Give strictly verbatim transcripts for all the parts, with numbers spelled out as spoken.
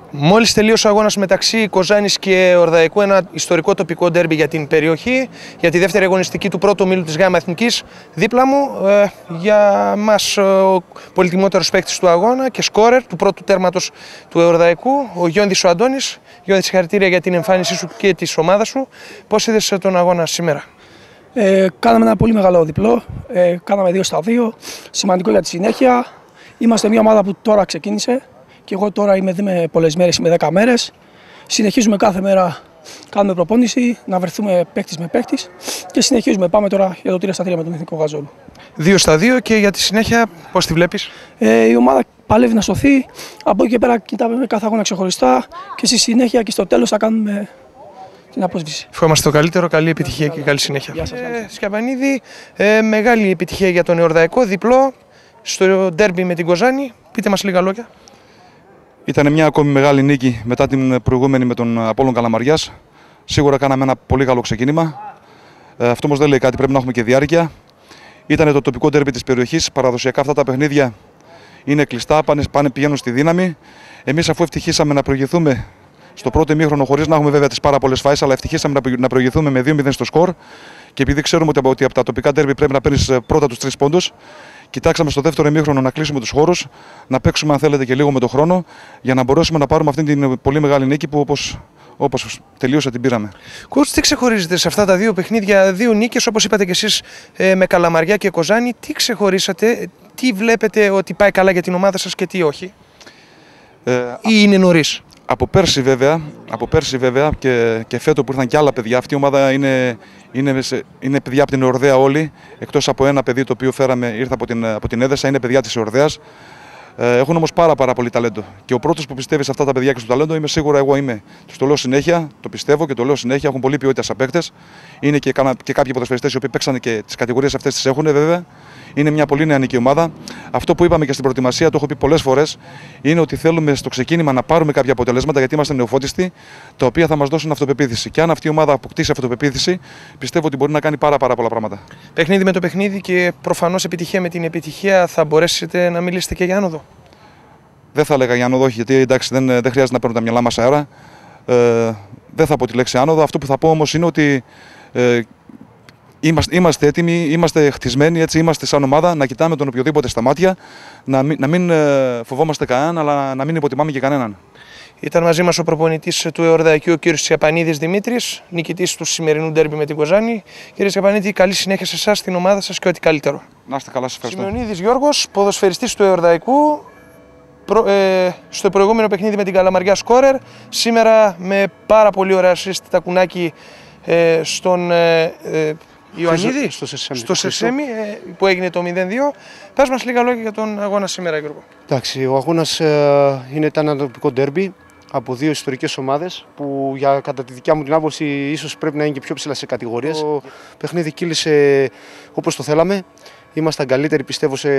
Μόλις τελείωσε ο αγώνας μεταξύ Κοζάνης και Ορδαϊκού, ένα ιστορικό τοπικό ντέρμπι για την περιοχή, για τη δεύτερη αγωνιστική του πρώτου ομίλου της ΓΑΜΑ Εθνικής. Δίπλα μου, ε, για μας ο πολυτιμότερος παίκτης του αγώνα και σκόρερ του πρώτου τέρματος του Ορδαϊκού, ο Γιώντης ο Αντώνης. Γιώδη, συγχαρητήρια για την εμφάνισή σου και της ομάδας σου. Πώς είδες τον αγώνα σήμερα? Ε, κάναμε ένα πολύ μεγάλο διπλό, ε, κάναμε δύο στα δύο, σημαντικό για τη συνέχεια. Είμαστε μια ομάδα που τώρα ξεκίνησε και εγώ τώρα είμαι εδώ με πολλές μέρες, είμαι δέκα μέρες. Συνεχίζουμε κάθε μέρα, κάνουμε προπόνηση, να βρεθούμε παίκτης με παίκτης και συνεχίζουμε. Πάμε τώρα για το τρία στα τρία με τον Εθνικό Γαζόλου. Δύο στα δύο και για τη συνέχεια πώς τη βλέπεις? Ε, η ομάδα παλεύει να σωθεί, από εκεί και πέρα κοιτάμε κάθε αγώνα ξεχωριστά και στη συνέχεια και στο τέλος θα κάνουμε την απόσβηση. Ευχόμαστε το καλύτερο, καλή επιτυχία και καλή συνέχεια. Γεια σας. Ε, Σκιαπανίδη, ε, μεγάλη επιτυχία για τον Ορδαϊκό, διπλό στο ντέρμπι με την Κοζάνη. Πείτε μας λίγα λόγια. Ήταν μια ακόμη μεγάλη νίκη μετά την προηγούμενη με τον Απόλλων Καλαμαριάς. Σίγουρα κάναμε ένα πολύ καλό ξεκίνημα. Ε, αυτό όμως δεν λέει κάτι, πρέπει να έχουμε και διάρκεια. Ήταν το τοπικό ντέρμπι της περιοχής. Παραδοσιακά αυτά τα παιχνίδια είναι κλειστά, πάνε, πάνε πηγαίνουν στη δύναμη. Εμείς, αφού ευτυχήσαμε να προηγηθούμε στο πρώτο ημίχρονο, χωρίς να έχουμε βέβαια τις πάρα πολλές φάσεις, αλλά ευτυχήσαμε να προηγηθούμε με δύο μηδέν στο σκορ. Και επειδή ξέρουμε ότι από τα τοπικά ντέρμπι πρέπει να παίρνεις πρώτα τους τρεις πόντους, κοιτάξαμε στο δεύτερο ημίχρονο να κλείσουμε τους χώρους, να παίξουμε αν θέλετε και λίγο με τον χρόνο, για να μπορέσουμε να πάρουμε αυτή την πολύ μεγάλη νίκη που όπως, όπως τελείωσε την πήραμε. Κούρτς, τι ξεχωρίζετε σε αυτά τα δύο παιχνίδια, δύο νίκες, όπως είπατε και εσείς, με Καλαμαριά και Κοζάνη, τι ξεχωρίσατε, τι βλέπετε ότι πάει καλά για την ομάδα σας και τι όχι, ε, ή είναι νωρίς? Από πέρσι βέβαια, από πέρσι βέβαια και, και φέτο που ήρθαν και άλλα παιδιά, αυτή η ομάδα είναι, είναι, είναι παιδιά από την Ορδαία όλοι, εκτός από ένα παιδί το οποίο φέραμε, ήρθε από την, από την Έδεσα, είναι παιδιά της Ορδαίας. Ε, έχουν όμως πάρα, πάρα πολύ ταλέντο. Και ο πρώτος που πιστεύει σε αυτά τα παιδιά και στο ταλέντο είμαι σίγουρα εγώ είμαι. Τους το λέω συνέχεια, το πιστεύω και το λέω συνέχεια. Έχουν πολλή ποιότητα σαν παίκτες. Είναι και, και κάποιοι ποδοσφαιριστές οι οποίοι παίξαν και τις κατηγορίες αυτές τις έχουν βέβαια. Είναι μια πολύ νεανική ομάδα. Αυτό που είπαμε και στην προετοιμασία, το έχω πει πολλές φορές, είναι ότι θέλουμε στο ξεκίνημα να πάρουμε κάποια αποτελέσματα γιατί είμαστε νεοφώτιστοι, τα οποία θα μας δώσουν αυτοπεποίθηση. Και αν αυτή η ομάδα αποκτήσει αυτοπεποίθηση, πιστεύω ότι μπορεί να κάνει πάρα, πάρα πολλά πράγματα. Παιχνίδι με το παιχνίδι και προφανώς επιτυχία με την επιτυχία, θα μπορέσετε να μιλήσετε και για άνοδο? Δεν θα έλεγα για άνοδο, όχι, γιατί εντάξει, δεν, δεν χρειάζεται να παίρνουν τα μυαλά μας αέρα. Ε, δεν θα πω τη λέξη άνοδο. Αυτό που θα πω όμως είναι ότι ε, Είμαστε, είμαστε έτοιμοι, είμαστε χτισμένοι, έτσι είμαστε σαν ομάδα να κοιτάμε τον οποιοδήποτε στα μάτια, να μην, να μην φοβόμαστε κανέναν, αλλά να μην υποτιμάμε και κανέναν. Ήταν μαζί μας ο προπονητής του Ορδαϊκού, ο κ. Σκιαπανίδης Δημήτρης, νικητής του σημερινού ντέρμπι με την Κοζάνη. Κύριε Σκιαπανίδη, καλή συνέχεια σε εσάς, στην ομάδα σας και ό,τι καλύτερο. Να είστε καλά, σας ευχαριστώ. Σημειονίδης Γιώργος, ποδοσφαιριστής του Ορδαϊκού, προ, ε, στο προηγούμενο παιχνίδι με την Καλαμαριά σκόρερ. Σήμερα με πάρα πολύ ωραία assist τακουνάκι ε, στον Ε, ε, Ιωαννίδη, στο Σεσέμι, στο Σεσέμι ε, που έγινε το μηδέν δύο. Πες μας λίγα λόγια για τον αγώνα σήμερα, Γιώργο. Εντάξει, ο αγώνας ε, είναι, ήταν ένα τοπικό ντέρμπι από δύο ιστορικές ομάδες που για, κατά τη δικιά μου την άποψη ίσως πρέπει να είναι και πιο ψηλά σε κατηγορίες. Το παιχνίδι κύλησε όπως το θέλαμε. Ήμασταν καλύτεροι πιστεύω σε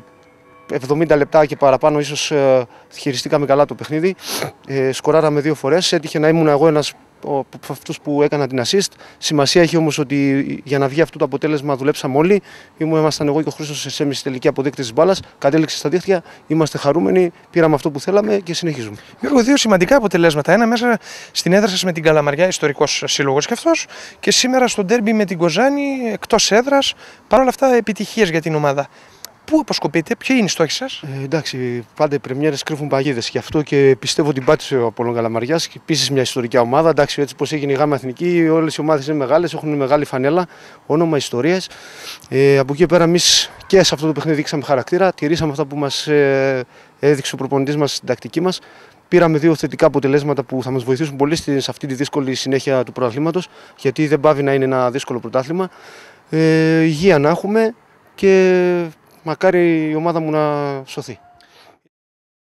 εβδομήντα λεπτά και παραπάνω, ίσως ε, χειριστήκαμε καλά το παιχνίδι. Ε, σκοράραμε δύο φορές, έτυχε να ήμουν εγώ ένας από αυτούς που έκανα την assist. Σημασία έχει όμως ότι για να βγει αυτό το αποτέλεσμα δουλέψαμε όλοι. Ήμασταν εγώ και ο Χρήστος Σεσέμι στη τελική αποδέκτη της μπάλας. Κατέληξε στα δίχτυα, είμαστε χαρούμενοι, πήραμε αυτό που θέλαμε και συνεχίζουμε. Γιώργο, δύο σημαντικά αποτελέσματα. Ένα μέσα στην έδρα σας με την Καλαμαριά, ιστορικός σύλλογος και αυτός, και σήμερα στο ντέρμπι με την Κοζάνη, εκτός έδρας. Παρ' όλα αυτά, επιτυχίες για την ομάδα. Πού αποσκοπείτε, ποιοι είναι οι στόχοι σας? Ε, εντάξει, πάντα οι πρεμιέρες κρύβουν παγίδες. Γι' αυτό και πιστεύω ότι πάτησε ο Απόλλων Καλαμαριάς και επίσης μια ιστορική ομάδα. Εντάξει, έτσι πως έγινε η ΓΑΜΑ Εθνική, όλες οι ομάδες είναι μεγάλες, έχουν μεγάλη φανέλα, όνομα, ιστορίες. Ε, από εκεί πέρα, εμείς και σε αυτό το παιχνίδι δείξαμε χαρακτήρα, τηρήσαμε αυτά που μας ε, έδειξε ο προπονητής μας στην τακτική μας. Πήραμε δύο θετικά αποτελέσματα που θα μας βοηθήσουν πολύ σε αυτή τη δύσκολη συνέχεια του πρωταθλήματος, γιατί δεν πάβει να είναι ένα δύσκολο πρωτάθλημα. Ε, υγεία να έχουμε και μακάρι η ομάδα μου να σωθεί.